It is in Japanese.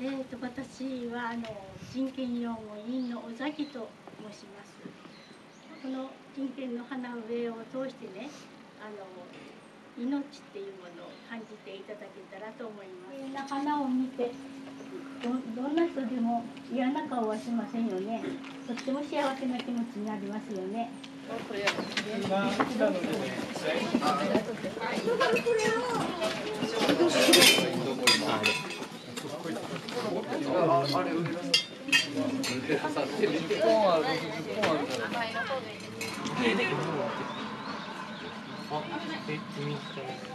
私は人権擁護委員の尾崎と申します。この人権の花植えを通してね、命っていうものを感じていただけたらと思います。な花を見てどんな人でも嫌な顔はしませんよね。とっても幸せな気持ちになりますよね。 あ、君